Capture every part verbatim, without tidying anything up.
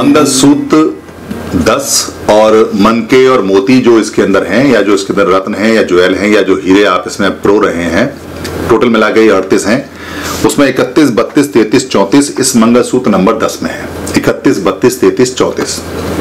मंगलसूत्र दस और मनके और मोती जो इसके अंदर हैं, या जो इसके अंदर रत्न हैं, या ज्वेल हैं, या जो हीरे आप इसमें प्रो रहे हैं, टोटल मिला के अड़तीस हैं। उसमें इकतीस, बत्तीस, तैतीस, चौंतीस इस मंगलसूत्र नंबर दस में है। इकतीस, बत्तीस, तैतीस, चौंतीस।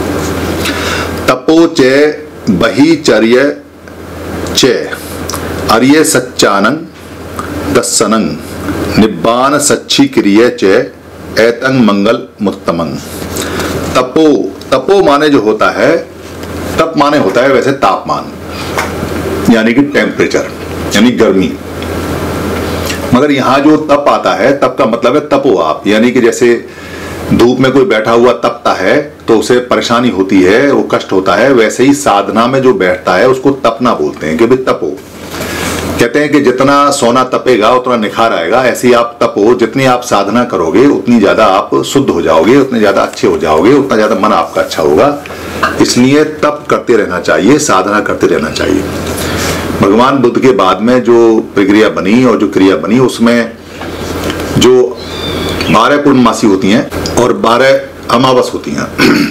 तपो च बहिचर्य च अर्य सच्चानंग दस्सनंग निब्बान सच्ची क्रिय च एतंग मंगल मुत्तमंग। तपो, तपो माने जो होता है, तप माने होता है वैसे तापमान, यानी कि टेम्परेचर, यानी गर्मी। मगर यहां जो तप आता है, तप का मतलब है तपो आप, यानी कि जैसे धूप में कोई बैठा हुआ तपता है तो उसे परेशानी होती है, वो कष्ट होता है, वैसे ही साधना में जो बैठता है उसको तपना बोलते हैं कि भाई तपो। कहते हैं कि जितना सोना तपेगा उतना निखार आएगा, ऐसे ही आप तपो। जितनी आप साधना करोगे उतनी ज्यादा आप शुद्ध हो जाओगे, उतने ज्यादा अच्छे हो जाओगे, उतना ज्यादा मन आपका अच्छा होगा। इसलिए तप करते रहना चाहिए, साधना करते रहना चाहिए। भगवान बुद्ध के बाद में जो प्रक्रिया बनी और जो क्रिया बनी, उसमें जो बारह पूर्णमासी होती हैं और बारह अमावस होती हैं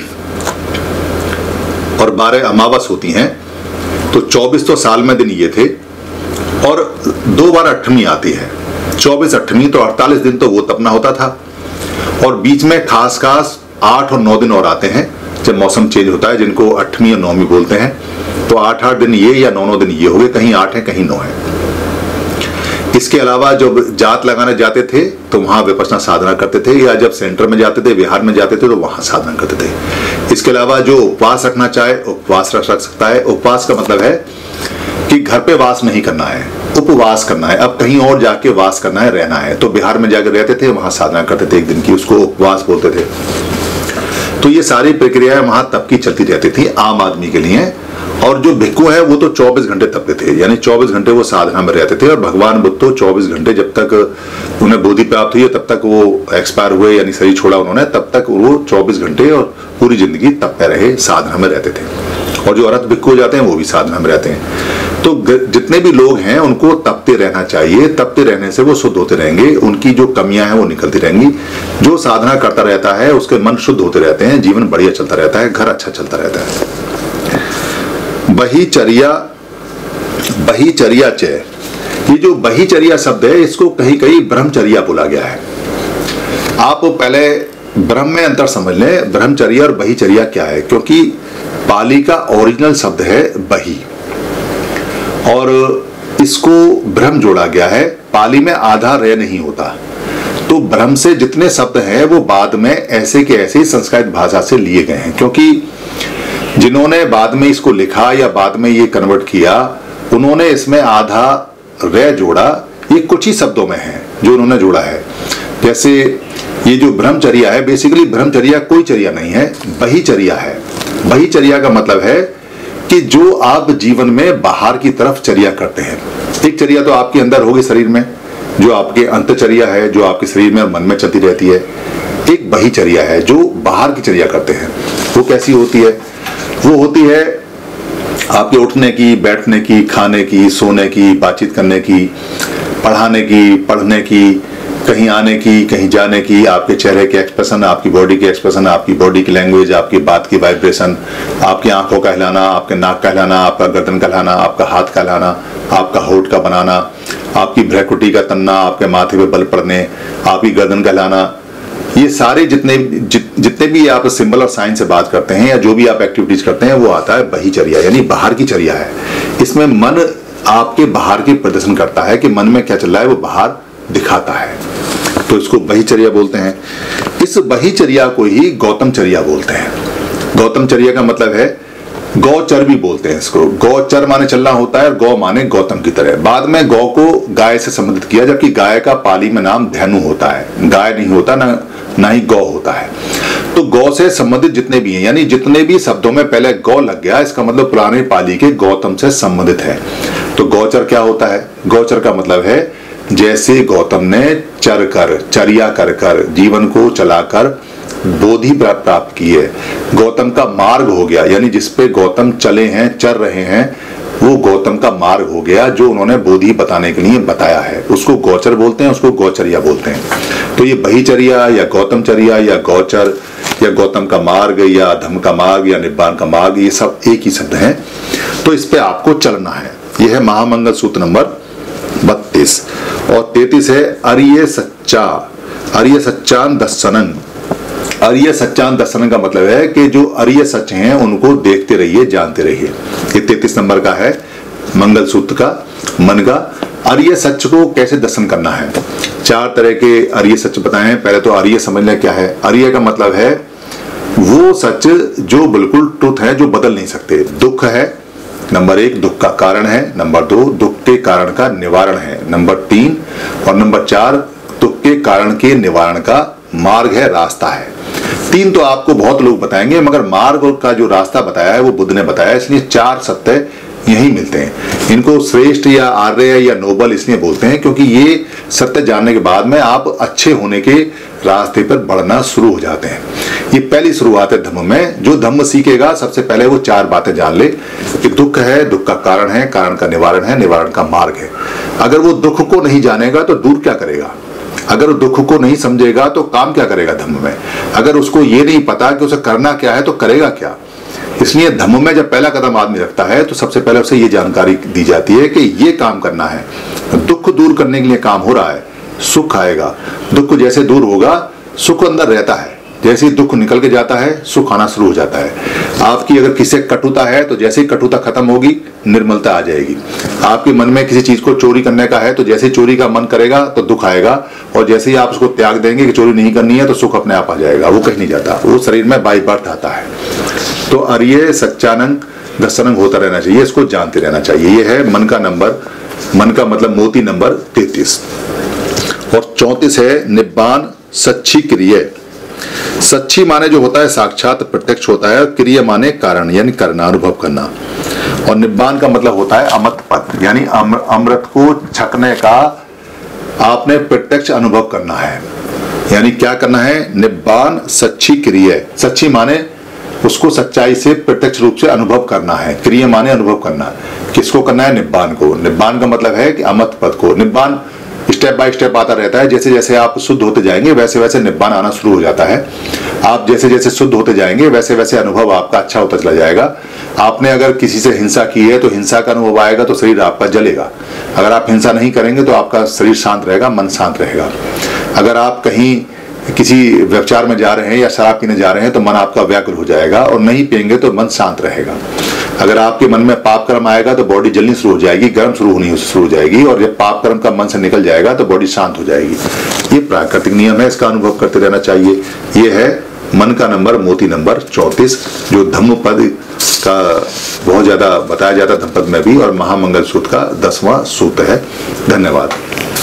और बारह अमावस होती हैं, तो चौबीस तो साल में दिन ये थे, और दो बार अठवीं आती है, चौबीस अठवीं, तो अड़तालीस दिन तो वो तपना होता था। और बीच में खास खास आठ और नौ दिन और आते हैं जब मौसम चेंज होता है, जिनको अठवीं और नौवीं बोलते हैं। तो आठ आठ दिन ये या नौ नौ दिन ये हो गए, कहीं आठ है कहीं नौ है। इसके अलावा जब जात लगाने जाते थे तो वहां विपश्यना साधना करते थे, या जब सेंटर में जाते थे, बिहार में जाते थे तो वहां साधना करते थे। इसके अलावा जो उपवास रखना चाहे उपवास रख सकता है। उपवास का मतलब है कि घर पे वास नहीं करना है, उपवास करना है। अब कहीं और जाके वास करना है, रहना है। तो बिहार में जाकर रहते थे, वहां साधना करते थे एक दिन की, उसको उपवास बोलते थे। तो ये सारी प्रक्रियाएं वहां तप की चलती रहती थी आम आदमी के लिए। और जो भिक्खु है वो तो चौबीस घंटे तपते थे, यानी चौबीस घंटे वो साधना में रहते थे। और भगवान बुद्ध तो चौबीस घंटे, जब तक उन्हें बोधि प्राप्त हुई तब तक वो एक्सपायर हुए, यानी शरीर छोड़ा उन्होंने, तब तक वो चौबीस घंटे और पूरी जिंदगी तपते रहे, साधना में रहते थे। और जो अरहत भिक्खु हो जाते हैं वो भी साधना में रहते हैं। तो जितने भी लोग हैं उनको तपते रहना चाहिए। तपते रहने से वो शुद्ध होते रहेंगे, उनकी जो कमियां हैं वो निकलती रहेंगी। जो साधना करता रहता है उसके मन शुद्ध होते रहते हैं, जीवन बढ़िया चलता रहता है, घर अच्छा चलता रहता है। बहिचर्या, बहिचर्या च, ये जो बहिचर्या शब्द है इसको कहीं कहीं ब्रह्मचर्या बोला गया है। आप पहले ब्रह्म में अंतर समझ लें, ब्रह्मचर्या और बहिचर्या क्या है। क्योंकि पाली का ओरिजिनल शब्द है बहि, और इसको ब्रह्म जोड़ा गया है। पाली में आधा रे नहीं होता, तो ब्रह्म से जितने शब्द हैं वो बाद में ऐसे के ऐसे संस्कृत भाषा से लिए गए हैं। क्योंकि जिन्होंने बाद में इसको लिखा या बाद में ये कन्वर्ट किया, उन्होंने इसमें आधा रे जोड़ा। ये कुछ ही शब्दों में है जो उन्होंने जोड़ा है। जैसे ये जो ब्रह्मचर्या है, बेसिकली ब्रह्मचर्या कोई चर्या नहीं है, बहिचर्या है। बहिचर्या का मतलब है कि जो आप जीवन में बाहर की तरफ चर्या करते हैं। एक चर्या तो आपके अंदर होगी शरीर में, जो आपके अंतचर्या है, जो आपके शरीर में और मन में चलती रहती है। एक बहिचर्या है जो बाहर की चर्या करते हैं। वो कैसी होती है? वो होती है आपके उठने की, बैठने की, खाने की, सोने की, बातचीत करने की, पढ़ाने की, पढ़ने की, कहीं आने की, कहीं जाने की, आपके चेहरे के एक्सप्रेशन, आपकी बॉडी के एक्सप्रेशन, आपकी बॉडी की लैंग्वेज, आपकी बात की वाइब्रेशन, आपकी आंखों का हिलाना, आपके नाक का हिलाना, आपका गर्दन का हिलाना, आपका हाथ का हिलाना, आपका होठ का बनाना, आपकी भ्रकुटी का तनना, आपके माथे पे बल पड़ने, आपकी गर्दन का हिलाना, ये सारे जितने जित, जितने भी आप सिंबल और साइन से बात करते हैं या जो भी आप एक्टिविटीज करते हैं, वो आता है बहिचर्या, यानी बाहर की चर्या है। इसमें मन आपके बाहर की प्रदर्शन करता है कि मन में क्या चल रहा है वो बाहर दिखाता है, तो इसको बहिचर्या बोलते हैं। इस बहिचर्या को ही गौतमचर्या बोलते हैं। गौतमचर्या का मतलब है, गौचर भी बोलते हैं इसको। गौचर माने चलना होता है और गौ माने गौतम की तरह। बाद में गौ को गाय से संबंधित किया, जबकि गाय का पाली में नाम धेनु होता है, गाय नहीं होता, ना ना ही गौ होता है। तो गौ से संबंधित जितने भी हैं, यानी जितने भी शब्दों में पहले गौ लग गया, इसका मतलब पुराने पाली के गौतम से संबंधित है। तो गौचर क्या होता है? गौचर का मतलब है जैसे गौतम ने चर कर, चर्या कर कर, जीवन को चलाकर बोधि प्राप्त की है, गौतम का मार्ग हो गया, यानी जिसपे गौतम चले हैं, चल रहे हैं, वो गौतम का मार्ग हो गया जो उन्होंने बोधि बताने के लिए बताया है। उसको गौचर बोलते हैं, उसको गौचर्या बोलते हैं। तो ये बहिचर्या या गौतमचर्या या गौचर या गौतम का मार्ग या धम्म का मार्ग या निब्बान का मार्ग, ये सब एक ही शब्द हैं। तो इस पे आपको चलना है। यह है महामंगल सूत्र नंबर बत्तीस। और तैतीस है अरिय सच्चा, अरिय सच्चान दर्शनन। अरिय सच्चान दर्शनन का मतलब है कि जो अरिय सच हैं उनको देखते रहिए, जानते रहिए। ये तैतीस नंबर का है मंगल सूत्र का मन का। अरिय सच को कैसे दर्शन करना है, चार तरह के अरिय सच बताए हैं। पहले तो अरिय समझ लें क्या है। अरिय का मतलब है वो सच जो बिल्कुल ट्रुथ है, जो बदल नहीं सकते। दुख है नंबर एक, दुख का कारण है। नंबर दो, दुख के कारण का निवारण है। नंबर तीन और नंबर चार, दुख के कारण के निवारण का मार्ग है, रास्ता है। तीन तो आपको बहुत लोग बताएंगे, मगर मार्ग का जो रास्ता बताया है वो बुद्ध ने बताया, इसलिए चार सत्य यही मिलते हैं। इनको श्रेष्ठ या आर्य या नोबल इसलिए बोलते हैं क्योंकि ये सत्य जानने के बाद में आप अच्छे होने के रास्ते पर बढ़ना शुरू हो जाते हैं। ये पहली शुरुआत है धम्म में। जो धम्म सीखेगा सबसे पहले वो चार बातें जान ले कि दुख है, दुख का कारण है, कारण का निवारण है, निवारण का मार्ग है। अगर वो दुख को नहीं जानेगा तो दूर क्या करेगा, अगर दुख को नहीं समझेगा तो काम क्या करेगा धम्म में, अगर उसको ये नहीं पता कि उसे करना क्या है तो करेगा क्या। इसलिए धम्म में जब पहला कदम आदमी रखता है तो सबसे पहले उसे ये जानकारी दी जाती है कि ये काम करना है, दुख दूर करने के लिए काम हो रहा है, सुख आएगा। दुख जैसे दूर होगा सुख अंदर रहता है, जैसे ही दुख निकल के जाता है सुख आना शुरू हो जाता है। आपकी अगर किसी कटुता है तो जैसे ही कटुता खत्म होगी निर्मलता आ जाएगी। आपके मन में किसी चीज को चोरी करने का है तो जैसे ही चोरी का मन करेगा तो दुख आएगा, और जैसे ही आप उसको त्याग देंगे कि चोरी नहीं करनी है तो सुख अपने आप आ जाएगा। वो कहीं नहीं जाता, वो शरीर में बाई बर्थ आता है। तो अरिय सच्चानंद दर्शनंग होता रहना चाहिए, इसको जानते रहना चाहिए। ये है मन का नंबर, मन का मतलब मोती नंबर तैतीस। और चौंतीस है निब्बान सच्ची क्रिय। सच्ची माने जो होता है साक्षात प्रत्यक्ष होता है, और क्रिया माने कारण यानी करना, अनुभव करना। और निब्बान का मतलब होता है अमृत पद, यानी अमृत को छकने का आपने प्रत्यक्ष अनुभव करना है। यानी क्या करना है, निब्बान सच्ची क्रिया। सच्ची माने उसको सच्चाई से प्रत्यक्ष रूप से अनुभव करना है, क्रिया माने अनुभव करना। किसको करना है, निब्बान को। निब्बान का मतलब है कि अमृत पद को। निब्बान स्टेप बाय स्टेप आता रहता है, जैसे जैसे आप शुद्ध होते जाएंगे वैसे वैसे निब्बान आना शुरू हो जाता है। आप जैसे जैसे शुद्ध होते जाएंगे वैसे वैसे अनुभव आपका अच्छा होता चला जाएगा। आपने अगर किसी से हिंसा की है तो हिंसा का अनुभव आएगा तो शरीर आपका जलेगा। अगर आप हिंसा नहीं करेंगे तो आपका शरीर शांत रहेगा, मन शांत रहेगा। अगर आप कहीं किसी व्यभिचार में जा रहे हैं या शराब पीने जा रहे हैं तो मन आपका व्याकुल हो जाएगा, और नहीं पिएंगे तो मन शांत रहेगा। अगर आपके मन में पाप कर्म आएगा तो बॉडी जलनी शुरू हो जाएगी, गर्म शुरू होनी शुरू हो जाएगी, और जब पाप कर्म का मन से निकल जाएगा तो बॉडी शांत हो जाएगी। ये प्राकृतिक नियम है, इसका अनुभव करते रहना चाहिए। ये है मन का नंबर मोती नंबर चौंतीस, जो धम्म पद का बहुत ज्यादा बताया जाता है, धम्म पद में भी, और महामंगल सूत्र का दसवां सूत्र है। धन्यवाद।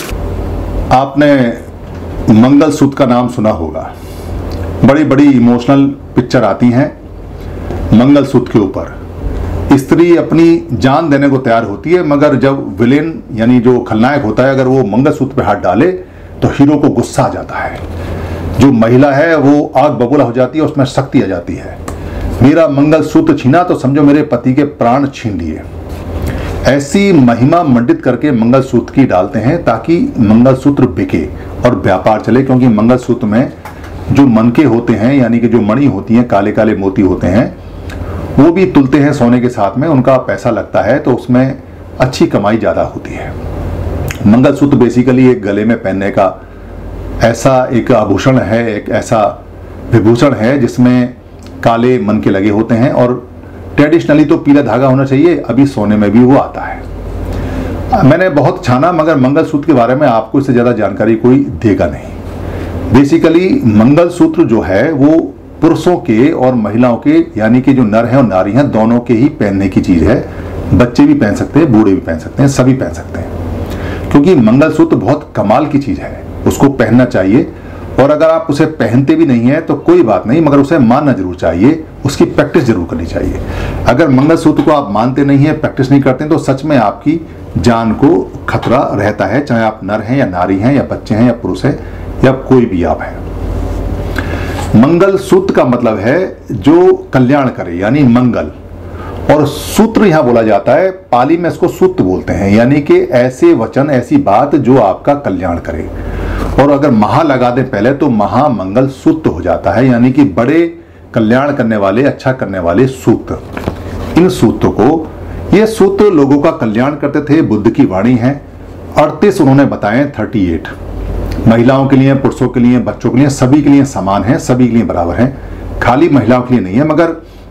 आपने मंगल सूत्र का नाम सुना होगा, बड़ी बड़ी इमोशनल पिक्चर आती हैं मंगल सूत्र के ऊपर। स्त्री अपनी जान देने को तैयार होती है, मगर जब विलेन यानी जो खलनायक होता है अगर वो मंगल सूत्र पे हाथ डाले तो हीरो को गुस्सा आ जाता है। जो महिला है वो आग बबूला हो जाती है, उसमें शक्ति आ जाती है। मेरा मंगल सूत्र छीना तो समझो मेरे पति के प्राण छीन लिए। ऐसी महिमा मंडित करके मंगल सूत्र की डालते हैं ताकि मंगल सूत्र बिके और व्यापार चले। क्योंकि मंगल सूत्र में जो मनके होते हैं यानी कि जो मणि होती हैं, काले काले मोती होते हैं, वो भी तुलते हैं सोने के साथ में, उनका पैसा लगता है तो उसमें अच्छी कमाई ज्यादा होती है। मंगल सूत्र बेसिकली एक गले में पहनने का ऐसा एक आभूषण है, एक ऐसा विभूषण है जिसमें काले मनके लगे होते हैं, और ट्रेडिशनली तो पीला धागा होना चाहिए, अभी सोने में भी वो आता है। मैंने बहुत छाना मगर मंगल सूत्र के बारे में आपको इससे ज्यादा जानकारी कोई देगा नहीं। बेसिकली मंगल सूत्र जो है वो पुरुषों के और महिलाओं के यानी कि जो नर हैं और नारी हैं दोनों के ही पहनने की चीज है। बच्चे भी पहन सकते हैं, बूढ़े भी पहन सकते हैं, सभी पहन सकते हैं, क्योंकि मंगल सूत्र बहुत कमाल की चीज है, उसको पहनना चाहिए। और अगर आप उसे पहनते भी नहीं है तो कोई बात नहीं, मगर उसे मानना जरूर चाहिए, उसकी प्रैक्टिस जरूर करनी चाहिए। अगर मंगल सूत्र को आप मानते नहीं है, प्रैक्टिस नहीं करते तो सच में आपकी जान को खतरा रहता है, चाहे आप नर हैं या नारी हैं या बच्चे हैं या पुरुष हैं या कोई भी आप हैं। मंगल सूत्र का मतलब है जो कल्याण करे यानी मंगल, और सूत्र यहां बोला जाता है, पाली में इसको सूत्र बोलते हैं, यानी कि ऐसे वचन ऐसी बात जो आपका कल्याण करे। और अगर महा लगा दें पहले तो महामंगल सूत्र हो जाता है, यानी कि बड़े कल्याण करने वाले, अच्छा करने वाले सूत्र। इन सूत्रों को, ये सूत्र लोगों का कल्याण करते थे। बुद्ध की वाणी है, अड़तीस उन्होंने बताए, अड़तीस महिलाओं के लिए, पुरुषों के लिए, बच्चों के लिए, सभी के लिए समान है, सभी के लिए बराबर है, खाली महिलाओं के लिए नहीं है। मगर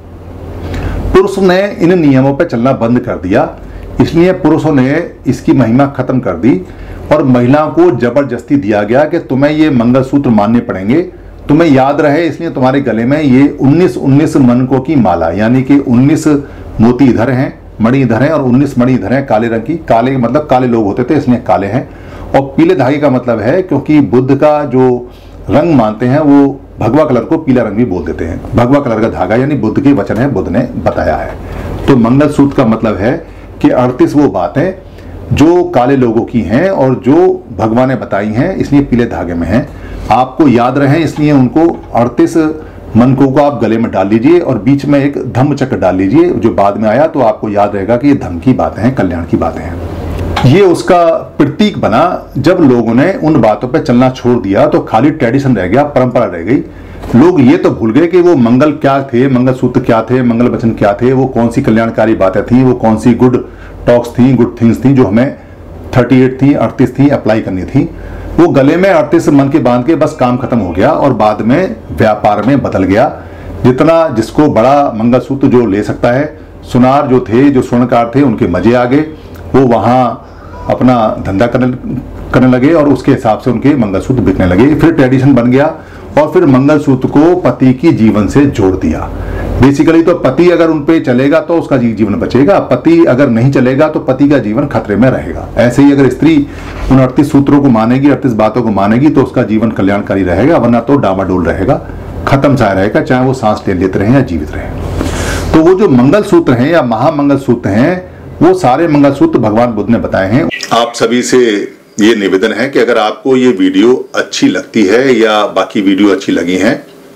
पुरुष ने इन नियमों पर चलना बंद कर दिया, इसलिए पुरुषों ने इसकी महिमा खत्म कर दी और महिलाओं को जबरदस्ती दिया गया कि तुम्हें ये मंगलसूत्र मानने पड़ेंगे। तुम्हें याद रहे इसलिए तुम्हारे गले में ये उन्नीस उन्नीस मनकों की माला, यानी कि उन्नीस मोती इधर हैं, मणि इधर हैं और उन्नीस मणि इधर हैं काले रंग की। काले मतलब काले लोग होते थे इसलिए काले हैं। और पीले धागे का मतलब है क्योंकि बुद्ध का जो रंग मानते हैं वो भगवा कलर को पीला रंग भी बोल देते हैं। भगवा कलर का धागा यानी बुद्ध के वचन है, बुद्ध ने बताया है। तो मंगलसूत्र का मतलब है कि अड़तीस वो बातें जो काले लोगों की हैं और जो भगवान ने बताई हैं, इसलिए पीले धागे में हैं। आपको याद रहे इसलिए उनको अड़तीस मनकों को आप गले में डाल लीजिए और बीच में एक धम्म चक्र डाल लीजिए जो बाद में आया, तो आपको याद रहेगा कि ये धम्म की बातें हैं, कल्याण की बातें हैं। ये उसका प्रतीक बना। जब लोगों ने उन बातों पर चलना छोड़ दिया तो खाली ट्रेडिशन रह गया, परंपरा रह गई। लोग ये तो भूल गए कि वो मंगल क्या थे, मंगलसूत्र क्या थे, मंगल वचन क्या थे, वो कौन सी कल्याणकारी बातें थी, वो कौन सी गुड टॉक्स थी, गुड थिंग्स थी जो हमें अड़तीस थी, अड़तीस थी अप्लाई करनी थी। वो गले में अड़तीस मन के बांध के बस काम खत्म हो गया और बाद में व्यापार में बदल गया। जितना जिसको बड़ा मंगलसूत्र जो ले सकता है, सुनार जो थे, जो स्वर्णकार थे, उनके मजे आ गए, वो वहां अपना धंधा करने करने लगे और उसके हिसाब से उनके मंगलसूत्र बिकने लगे। फिर ट्रेडिशन बन गया और फिर मंगलसूत्र को पति की जीवन से जोड़ दिया। बेसिकली तो पति अगर उन पे चलेगा तो उसका जीवन बचेगा, पति अगर नहीं चलेगा तो पति का जीवन खतरे में रहेगा। ऐसे ही अगर स्त्री उन अड़तीस सूत्रों को मानेगी, अड़तीस बातों को मानेगी तो उसका जीवन कल्याणकारी रहेगा, वरना तो डामाडोल रहेगा, खत्म सा रहेगा, चाहे वो सांस ले लेते रहे या जीवित रहे। तो वो जो मंगलसूत्र हैं या महामंगलसूत्र हैं, वो सारे मंगलसूत्र भगवान बुद्ध ने बताए हैं। आप सभी से ये निवेदन है कि अगर आपको ये वीडियो अच्छी लगती है या बाकी वीडियो अच्छी लगी हैं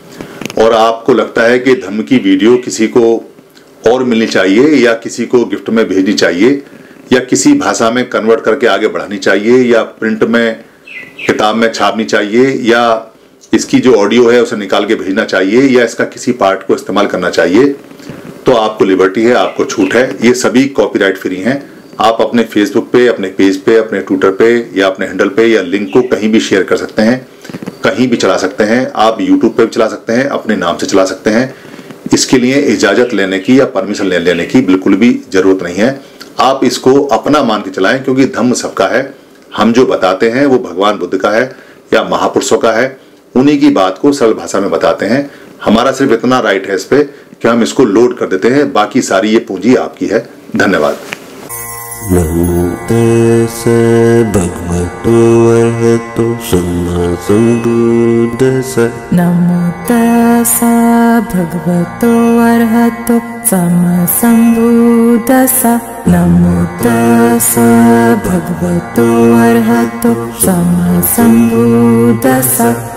और आपको लगता है कि धम्म की वीडियो किसी को और मिलनी चाहिए या किसी को गिफ्ट में भेजनी चाहिए या किसी भाषा में कन्वर्ट करके आगे बढ़ानी चाहिए या प्रिंट में किताब में छापनी चाहिए या इसकी जो ऑडियो है उसे निकाल के भेजना चाहिए या इसका किसी पार्ट को इस्तेमाल करना चाहिए, तो आपको लिबर्टी है, आपको छूट है। ये सभी कॉपीराइट फ्री हैं। आप अपने फेसबुक पे, अपने पेज पे, अपने ट्विटर पे या अपने हैंडल पे या लिंक को कहीं भी शेयर कर सकते हैं, कहीं भी चला सकते हैं। आप यूट्यूब पे भी चला सकते हैं, अपने नाम से चला सकते हैं। इसके लिए इजाजत लेने की या परमिशन ले लेने की बिल्कुल भी जरूरत नहीं है। आप इसको अपना मान के चलाएं क्योंकि धम्म सबका है। हम जो बताते हैं वो भगवान बुद्ध का है या महापुरुषों का है, उन्हीं की बात को सरल भाषा में बताते हैं। हमारा सिर्फ इतना राइट है इस पे कि हम इसको लोड कर देते हैं, बाकी सारी ये पूंजी आपकी है। धन्यवाद। नमो तस्सै भगवतो अरहतो सम्मा सम्बुद्दस्सै। नमो तस्सै भगवतो अरहतो सम्मा सम्बुद्दस्सै। नमो तस्सै भगवतो अरहतो सम्मा सम्बुद्दस्सै।